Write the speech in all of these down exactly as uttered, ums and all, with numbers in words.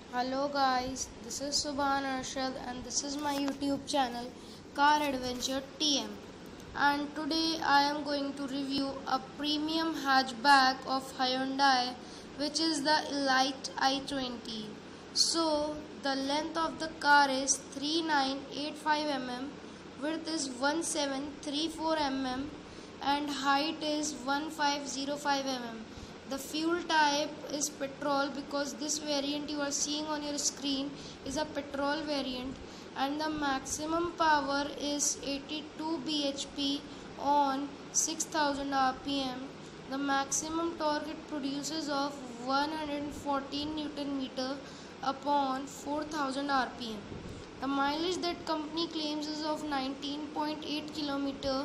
Hello guys, this is Subhan Arshad and this is my YouTube channel Car Adventure T M. And today I am going to review a premium hatchback of Hyundai, which is the Elite i twenty. So the length of the car is three nine eight five millimeters, width is one seven three four millimeters and height is one five zero five millimeters. The fuel type is petrol because this variant you are seeing on your screen is a petrol variant, and the maximum power is eighty-two B H P on six thousand R P M. The maximum torque it produces of one hundred fourteen Newton meter upon four thousand R P M. The mileage that company claims is of nineteen point eight kilometer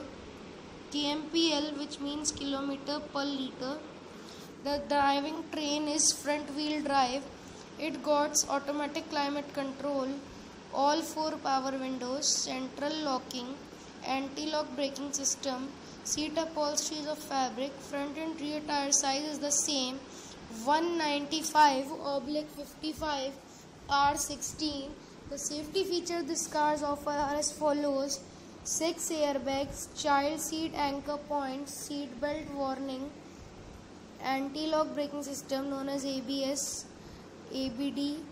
K M P L, which means kilometer per liter. The driving train is front wheel drive. It got automatic climate control, all four power windows, central locking, anti-lock braking system, seat upholstery is of fabric, front and rear tire size is the same, one ninety-five oblique fifty-five R sixteen. The safety features this car offers are as follows: six airbags, child seat anchor points, seat belt warning, anti-lock braking system known as A B S, A B D,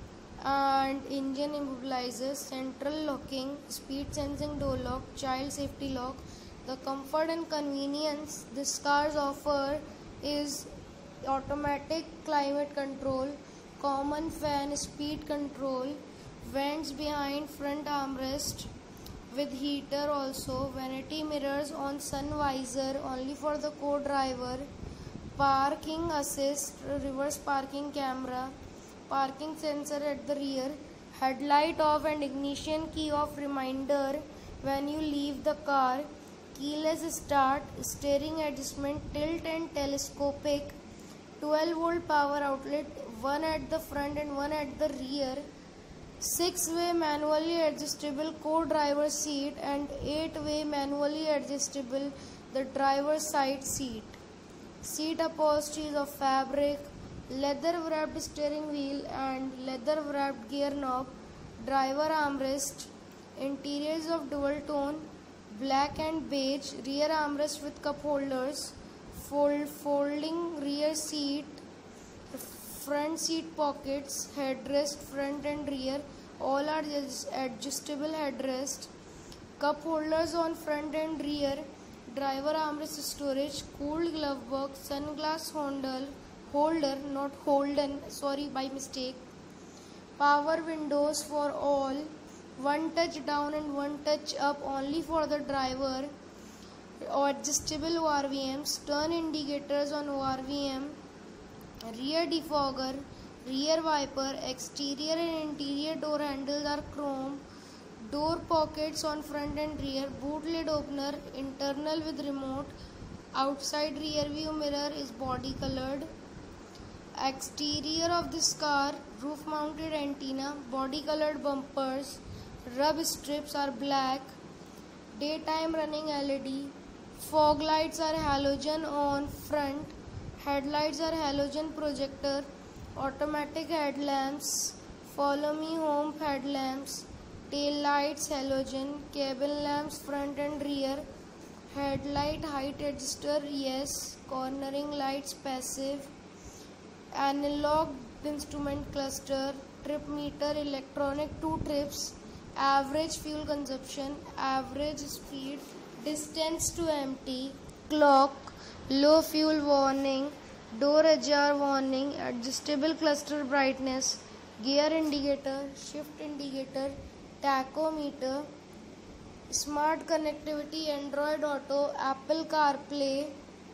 and engine immobilizer, central locking, speed sensing door lock, child safety lock. The comfort and convenience this car's offer is automatic climate control, common fan speed control, vents behind front armrest with heater also, vanity mirrors on sun visor only for the co-driver, parking assist, reverse parking camera, parking sensor at the rear, headlight off and ignition key off reminder when you leave the car, keyless start, steering adjustment, tilt and telescopic, twelve volt power outlet, one at the front and one at the rear, six way manually adjustable co-driver seat and eight way manually adjustable the driver's side seat. Seat upholstery is of fabric, leather wrapped steering wheel and leather wrapped gear knob, driver armrest, interiors of dual tone, black and beige, rear armrest with cup holders, fold, folding rear seat, front seat pockets, headrest front and rear, all are adjustable headrest, cup holders on front and rear, driver armrest storage, cooled glove box, sunglass holder, holder not holden, sorry by mistake, power windows for all, one touch down and one touch up only for the driver, adjustable O R V Ms, turn indicators on O R V M, rear defogger, rear wiper, exterior and interior door handles are chrome, door pockets on front and rear, boot lid opener, internal with remote, outside rear view mirror is body colored, exterior of this car, roof mounted antenna, body colored bumpers, rub strips are black, daytime running L E D, fog lights are halogen on front, headlights are halogen projector, automatic headlamps, follow me home headlamps, tail lights halogen, cabin lamps front and rear, headlight height adjuster yes, cornering lights passive, analog instrument cluster, trip meter electronic two trips, average fuel consumption, average speed, distance to empty, clock, low fuel warning, door ajar warning, adjustable cluster brightness, gear indicator, shift indicator, tachometer, smart connectivity, Android Auto, Apple CarPlay,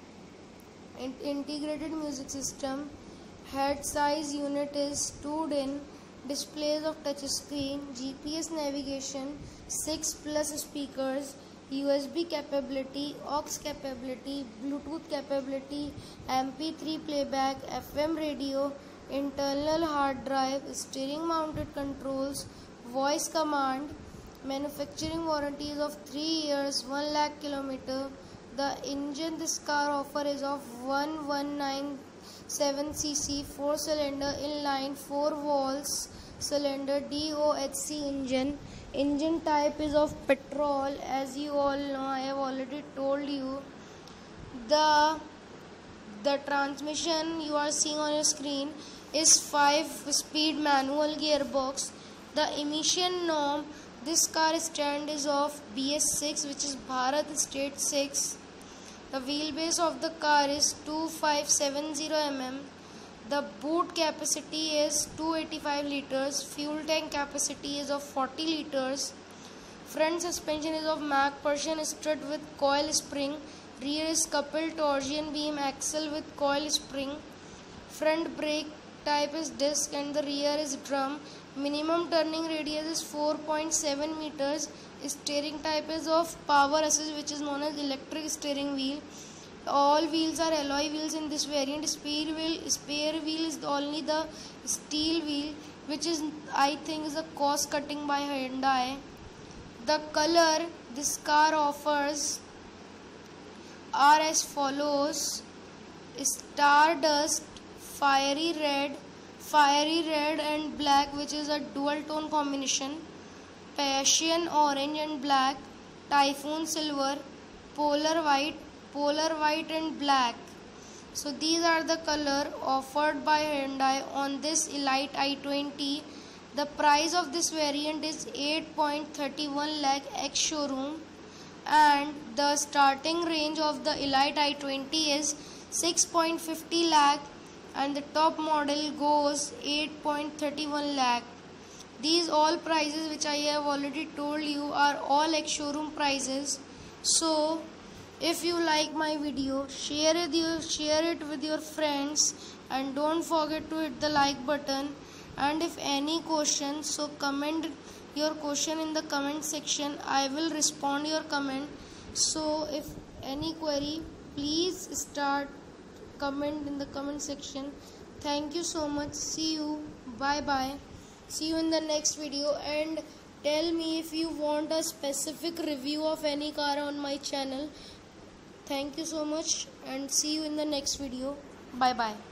in integrated music system, head size unit is two in, displays of touch screen, G P S navigation, six plus speakers, U S B capability, aux capability, Bluetooth capability, M P three playback, F M radio, internal hard drive, steering mounted controls, voice command, manufacturing warranty is of three years, one lakh kilometer. The engine this car offer is of one one nine seven c c, four cylinder inline four valves cylinder D O H C engine. Engine type is of petrol. As you all know, I have already told you. The the transmission you are seeing on your screen is five speed manual gearbox. The emission norm, this car stand is of B S six, which is Bharat State six. The wheelbase of the car is two thousand five hundred seventy millimeters. The boot capacity is two hundred eighty-five liters. Fuel tank capacity is of forty liters. Front suspension is of Mack Persian strut with coil spring. Rear is coupled torsion beam axle with coil spring. Front brake type is disc and the rear is drum. Minimum turning radius is four point seven meters. Steering type is of power assist, which is known as electric steering wheel. All wheels are alloy wheels in this variant. Spare wheel, spare wheel is only the steel wheel, which is I think is a cost cutting by Hyundai. The color this car offers are as follows: Stardust, Fiery Red, Fiery Red and Black, which is a dual tone combination, Passion Orange and Black, Typhoon Silver, Polar White, Polar White and Black. So these are the color offered by Hyundai on this Elite i twenty. The price of this variant is eight point three one lakh ex showroom, and the starting range of the Elite i twenty is six point five zero lakh, and the top model goes eight point three one lakh. These all prices which I have already told you are all ex showroom prices. So if you like my video, share it, you share it with your friends, and don't forget to hit the like button. And if any question, so comment your question in the comment section. I will respond your comment. So if any query, please start comment in the comment section. Thank you so much. See you. Bye bye. See you in the next video, and tell me if you want a specific review of any car on my channel. Thank you so much, and see you in the next video. Bye bye.